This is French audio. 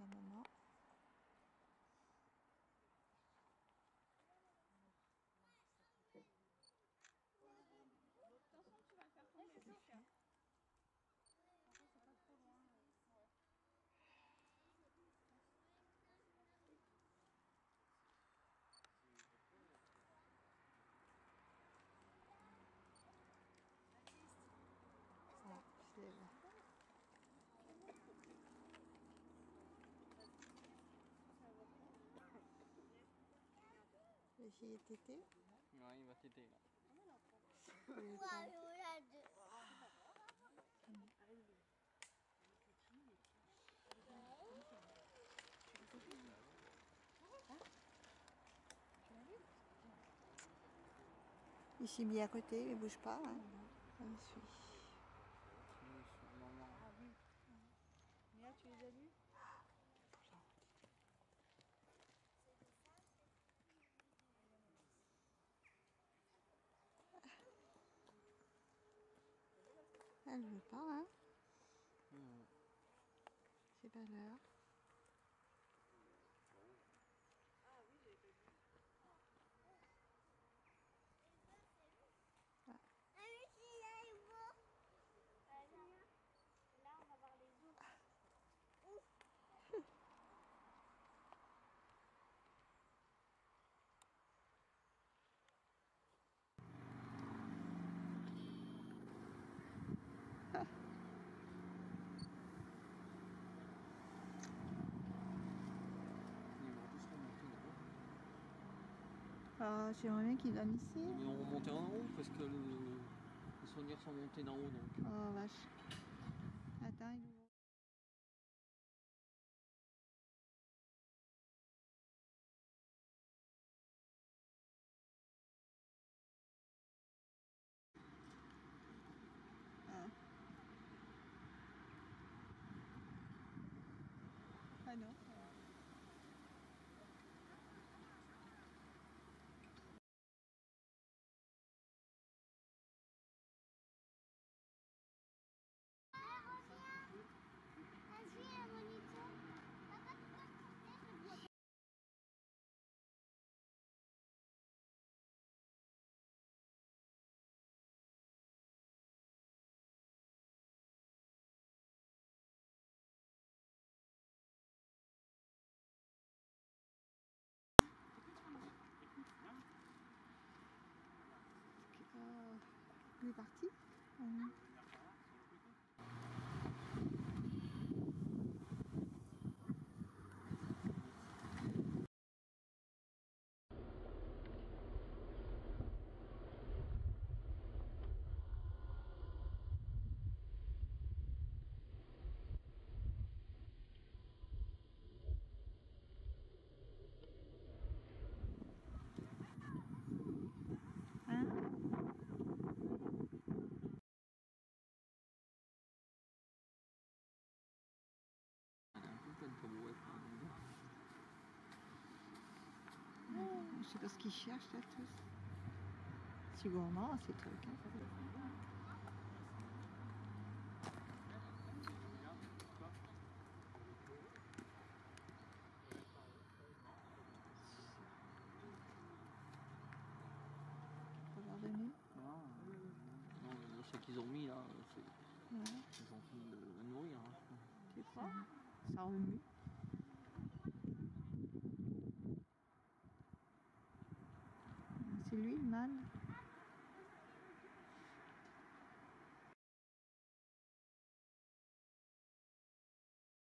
la maman. Attention, tu vas le faire tomber, c'est cher. C'est pas trop loin. Ouais. Ah, je l'ai là. J'ai tété. Ouais, il va téter là. Il s'est mis à côté, il ne bouge pas. Hein. Il suit. Ah oui. Mia, tu les as vus? Elle veut pas, hein. Mmh. C'est pas l'heure. Ah oui, j'avais pas vu. Ah. Là, on va voir les ours. Ils vont tous remonter là-haut. Ah, j'aimerais bien qu'ils viennent ici. Ils vont remonter en haut parce que les souvenirs sont montés d'en haut donc. Oh vache. Attends, ils vont... Ah. Ah non. Vas-y, Monito. Papa, tu peux compter, je vois. Il est parti. Hein? Je sais pas ce qu'ils cherchent là tous. C'est gourmand ces trucs. Hein. Faut leur donner. Non, ce qu'ils ont mis là, Ouais. ils ont fini de le nourrir. Hein. C'est ça. Ça remue. C'est lui le mâle.